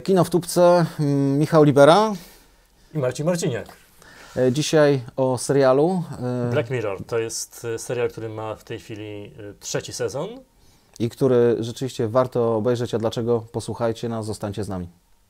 Kino w tubce, Michał Libera i Marcin Marciniak. Dzisiaj o serialu Black Mirror to jest serial, który ma w tej chwili 3. sezon. I który rzeczywiście warto obejrzeć, a dlaczego? Posłuchajcie nas, zostańcie z nami.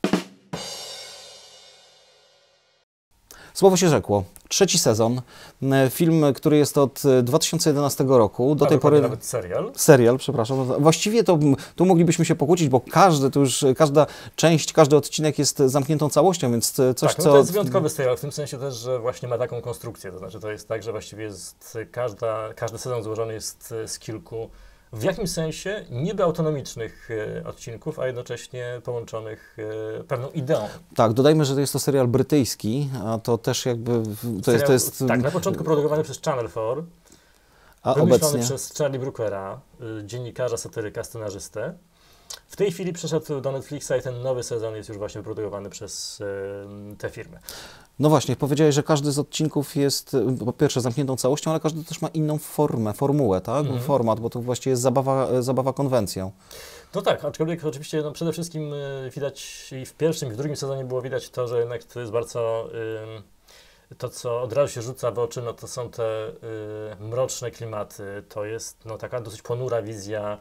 Słowo się rzekło. 3. sezon. Film, który jest od 2011 roku. Do tej pory nawet serial. Serial, przepraszam. Właściwie to tu moglibyśmy się pokłócić, bo każda część, każdy odcinek jest zamkniętą całością, więc coś, tak, no to jest wyjątkowy serial, w tym sensie też, że właśnie ma taką konstrukcję. To znaczy, to jest tak, że właściwie jest każdy sezon złożony jest z kilku, w jakimś sensie niby autonomicznych odcinków, a jednocześnie połączonych pewną ideą. Tak, dodajmy, że to jest to serial brytyjski, a to też jakby... To jest tak, na początku produkowany przez Channel 4, a wymyślony obecnie przez Charlie Brookera, dziennikarza, satyryka, scenarzystę. W tej chwili przeszedł do Netflixa i ten nowy sezon jest już właśnie produkowany przez tę firmę. No właśnie, powiedziałeś, że każdy z odcinków jest po pierwsze zamkniętą całością, ale każdy też ma inną formułę, tak? Format, bo to właściwie jest zabawa konwencją. No tak, aczkolwiek oczywiście przede wszystkim widać i w pierwszym, i w drugim sezonie było widać to, że jednak to jest bardzo... To, co od razu się rzuca w oczy, no to są te mroczne klimaty, to jest taka dosyć ponura wizja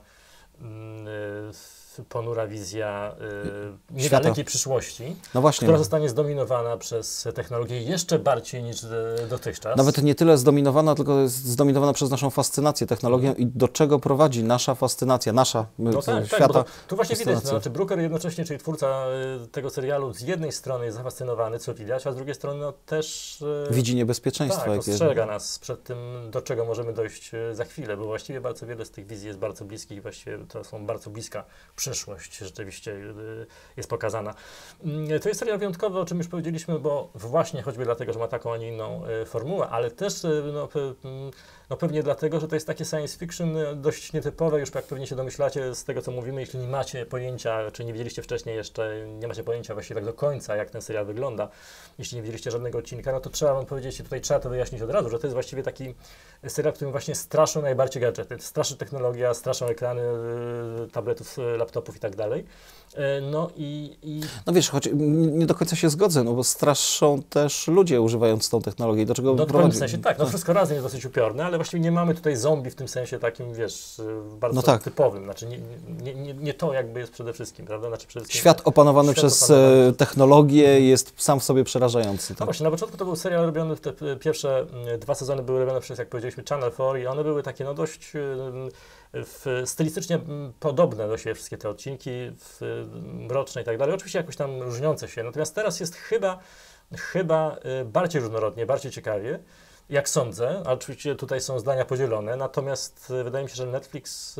niedalekiej przyszłości, no właśnie, która zostanie zdominowana przez technologię jeszcze bardziej niż dotychczas. Nawet nie tyle zdominowana, tylko jest zdominowana przez naszą fascynację technologią i do czego prowadzi nasza fascynacja, świata. Tak, tu właśnie widać, znaczy Brooker jednocześnie, czyli twórca tego serialu, z jednej strony jest zafascynowany, co widać, a z drugiej strony też widzi niebezpieczeństwa. Tak, ostrzega nas przed tym, do czego możemy dojść za chwilę, bo właściwie bardzo wiele z tych wizji jest bardzo bliskich, właściwie to są bardzo bliska przyszłość rzeczywiście jest pokazana. To jest serial wyjątkowy, o czym już powiedzieliśmy, bo właśnie choćby dlatego, że ma taką, a nie inną formułę, ale też pewnie dlatego, że to jest takie science fiction dość nietypowe, już jak pewnie się domyślacie z tego, co mówimy, jeśli nie macie pojęcia, czy nie widzieliście wcześniej jeszcze, nie macie pojęcia właściwie tak do końca, jak ten serial wygląda, jeśli nie widzieliście żadnego odcinka, no to trzeba wam powiedzieć, tutaj trzeba to wyjaśnić od razu, że to jest właściwie taki serial, którym właśnie straszą najbardziej gadżety, straszy technologia, straszą ekrany tabletów, laptopów i tak dalej. No wiesz, choć nie do końca się zgodzę, no bo straszą też ludzie używając tą technologię. Do czego w pewnym sensie tak, wszystko razem jest dosyć upiorne, ale właściwie nie mamy tutaj zombie w tym sensie takim, wiesz, bardzo typowym. Znaczy nie to jakby jest przede wszystkim, prawda? Znaczy przede wszystkim świat opanowany przez technologię jest sam w sobie przerażający. Tak? No właśnie, na początku to był serial robiony, te pierwsze 2 sezony były robione przez, jak powiedzieliśmy, Channel 4 i one były takie dość stylistycznie podobne do siebie wszystkie te odcinki, mroczne i tak dalej, oczywiście jakoś tam różniące się, natomiast teraz jest chyba bardziej różnorodnie, bardziej ciekawie, jak sądzę, a oczywiście tutaj są zdania podzielone, natomiast wydaje mi się, że Netflix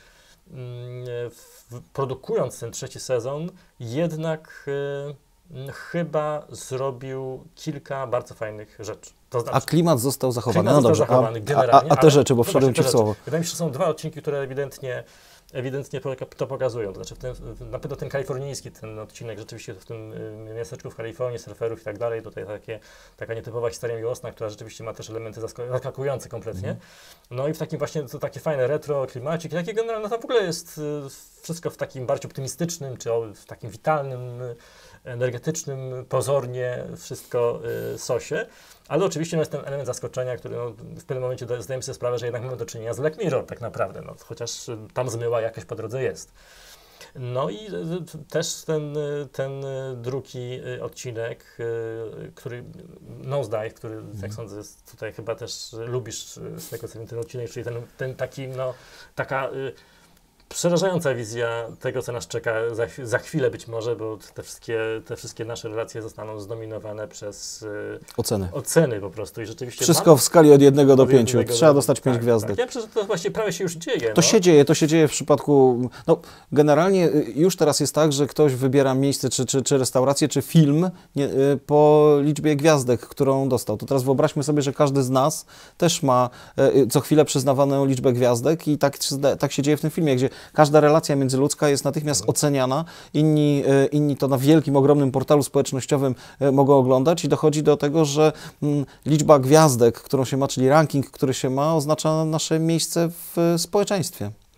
produkując ten 3. sezon jednak chyba zrobił kilka bardzo fajnych rzeczy. To znaczy, a klimat został zachowany. Klimat został zachowany generalnie. A te rzeczy, bo wszedłem ci w słowo. Wydaje mi się, że są 2 odcinki, które ewidentnie to pokazują. To znaczy na pewno ten kalifornijski, ten odcinek rzeczywiście w tym miasteczku w Kalifornii, surferów i tak dalej, tutaj taka nietypowa historia miłosna, która rzeczywiście ma też elementy zaskakujące kompletnie. No i w takim właśnie, to takie fajne retro klimacik, takie generalnie, tam w ogóle jest wszystko w takim bardziej optymistycznym, czy w takim witalnym, energetycznym, pozornie wszystko sosie. Ale oczywiście jest ten element zaskoczenia, który w pewnym momencie zdajemy sobie sprawę, że jednak mamy do czynienia z Black Mirror tak naprawdę, chociaż tam zmyła jakaś po drodze jest. No i też ten drugi odcinek, który Nosedive, który jak sądzę tutaj chyba też lubisz z tego co wiem ten odcinek, czyli ten taki, taka przerażająca wizja tego, co nas czeka za chwilę być może, bo te wszystkie nasze relacje zostaną zdominowane przez oceny po prostu. I rzeczywiście wszystko w skali od 1 do 5. Trzeba dostać 5 gwiazdek. Tak. Ja myślę, że to właściwie prawie się już dzieje. To się dzieje w przypadku... generalnie już teraz jest tak, że ktoś wybiera miejsce, czy restaurację, czy film po liczbie gwiazdek, którą dostał. To teraz wyobraźmy sobie, że każdy z nas też ma co chwilę przyznawaną liczbę gwiazdek i tak się dzieje w tym filmie, gdzie każda relacja międzyludzka jest natychmiast oceniana, inni to na wielkim, ogromnym portalu społecznościowym mogą oglądać i dochodzi do tego, że liczba gwiazdek, którą się ma, czyli ranking, który się ma, oznacza nasze miejsce w społeczeństwie.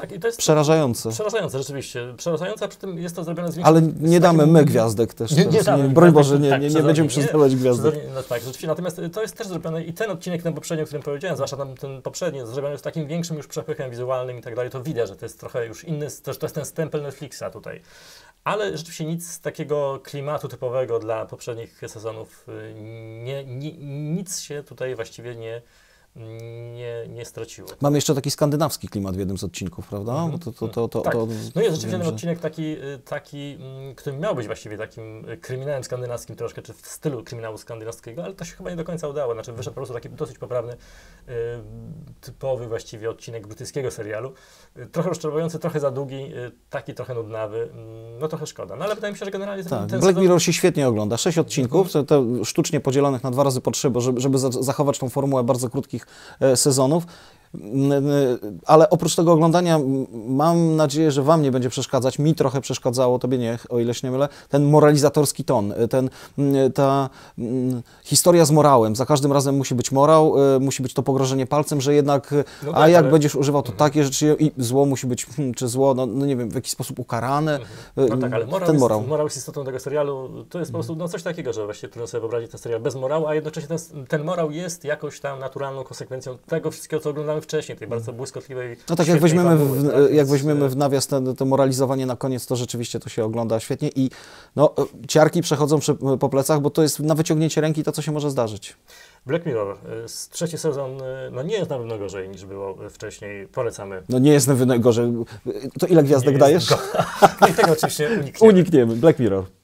Tak, i to jest przerażające. Przerażające, rzeczywiście. Przerażające, a przy tym jest to zrobione z większym... Ale nie damy my gwiazdek też. Broń Boże, nie będziemy przyznawać gwiazdek. No tak, rzeczywiście. Natomiast to jest też zrobione i ten odcinek, ten poprzedni, o którym powiedziałem, zwłaszcza ten poprzedni, jest zrobiony z takim większym już przepychem wizualnym i tak dalej, to widać, że to jest trochę już inny, to jest ten stempel Netflixa tutaj. Ale rzeczywiście nic z takiego klimatu typowego dla poprzednich sezonów, nic się tutaj właściwie nie straciło. Mamy jeszcze taki skandynawski klimat w jednym z odcinków, prawda? Tak. No jest rzeczywiście ten odcinek taki, który miał być właściwie takim kryminałem skandynawskim troszkę, czy w stylu kryminału skandynawskiego, ale to się chyba nie do końca udało. Znaczy wyszedł po prostu taki dosyć poprawny, typowy właściwie odcinek brytyjskiego serialu. Trochę rozczarowujący, trochę za długi, taki trochę nudnawy. No trochę szkoda. No ale wydaje mi się, że generalnie ten Black sezon... Mirror się świetnie ogląda. 6 odcinków, to sztucznie podzielonych na 2 razy po 3, żeby zachować tą formułę bardzo krótkich sezonów. Ale oprócz tego oglądania mam nadzieję, że Wam nie będzie przeszkadzać. Mi trochę przeszkadzało, Tobie nie, o ile się nie mylę, ten moralizatorski ton, ta historia z morałem. Za każdym razem musi być morał, musi być to pogrożenie palcem, że jednak, no tak, jak będziesz używał, to takie rzeczy i zło musi być, czy zło, no nie wiem, w jakiś sposób ukarane. No tak, ale morał jest istotą tego serialu. To jest po prostu coś takiego, że właściwie trudno sobie wyobrazić ten serial bez morału, a jednocześnie ten morał jest jakoś tam naturalną konsekwencją tego wszystkiego, co oglądamy wcześniej, tej bardzo błyskotliwej... No tak, jak weźmiemy w nawias to moralizowanie na koniec, to rzeczywiście to się ogląda świetnie i no, ciarki przechodzą po plecach, bo to jest na wyciągnięcie ręki to, co się może zdarzyć. Black Mirror, trzeci sezon, no nie jest na pewno gorzej niż było wcześniej, polecamy. No nie jest na pewno gorzej. To ile gwiazdek dajesz? I tego oczywiście unikniemy. Black Mirror.